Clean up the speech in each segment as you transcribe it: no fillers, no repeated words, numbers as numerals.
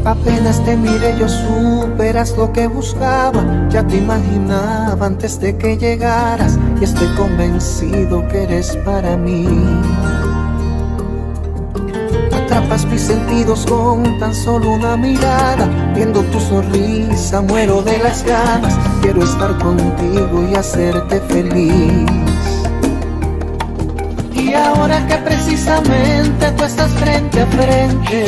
Apenas te miré yo supe eras lo que buscaba. Ya te imaginaba antes de que llegaras y estoy convencido que eres para mí. Atrapas mis sentidos con tan solo una mirada. Viendo tu sonrisa muero de las ganas. Quiero estar contigo y hacerte feliz. Y ahora que precisamente tú estás frente a frente,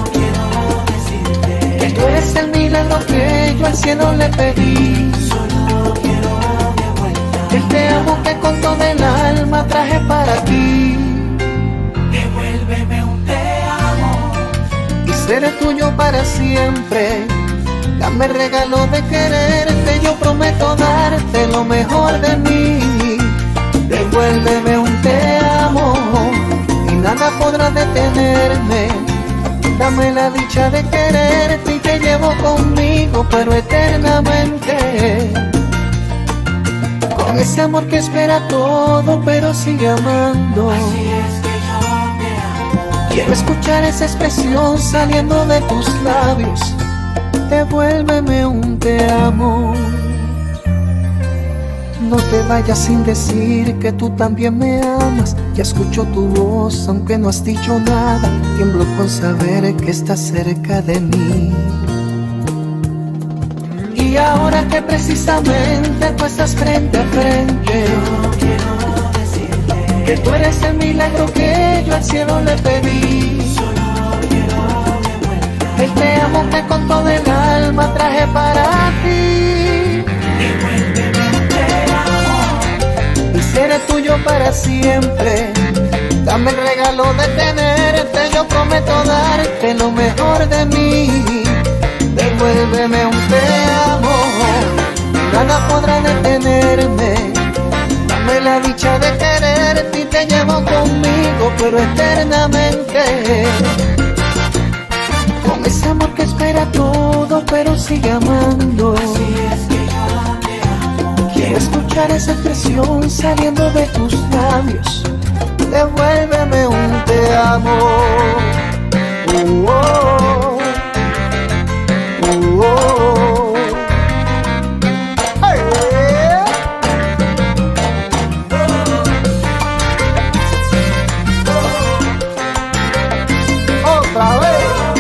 que tú eres el milagro que yo al cielo le pedí. Solo quiero de vuelta El te amo que con todo el alma traje para ti. Devuélveme un te amo Y seré tuyo para siempre. Dame el regalo de quererte. Yo prometo darte lo mejor de mí. Devuélveme un te amo y nada podrá detenerme. Dame la dicha de quererte y te llevo conmigo, pero eternamente. Con ese amor que espera todo, pero sigue amando. Así es que yo te amo. Quiero escuchar esa expresión saliendo de tus labios. Devuélveme un te amo. No te vayas sin decir que tú también me amas. Ya escucho tu voz aunque no has dicho nada. Tiemblo con saber que estás cerca de mí. Y ahora que precisamente tú estás frente a frente, Yo quiero decirte que tú eres el milagro que yo al cielo le pedí. solo quiero de vuelta. El te amo que con todo el alma traje para ti. Devuélveme un te amo. Y seré tuyo para siempre. Dame el regalo de tenerte. Yo prometo darte lo mejor de mí. Devuélveme un te amo. Nada podrá detenerme. Dame la dicha de quererte y te llevo conmigo, pero eternamente. Con ese amor que espera todo, pero sigue amando. Así es que yo te amo. Quiero escuchar esa expresión saliendo de tus labios. Devuélveme un te amo. Oh, oh, oh. Hey, otra vez.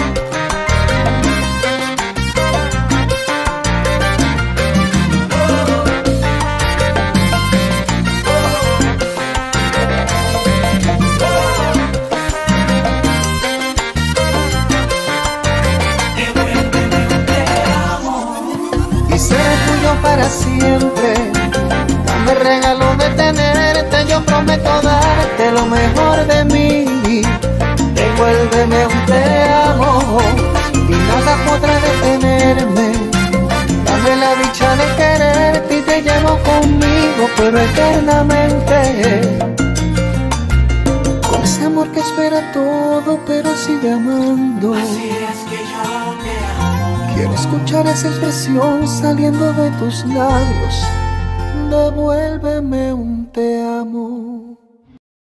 Y seré tuyo para siempre. Dame el regalo de tenerte. Yo prometo darte lo mejor de mí. Devuélveme un te amo y nada podrá detenerme. Dame la dicha de quererte y te llevo conmigo, pero eternamente. Con ese amor que espera todo, pero sigue amando. Así es que yo te amo. Quiero escuchar esa expresión saliendo de tus labios. Devuélveme un te amo.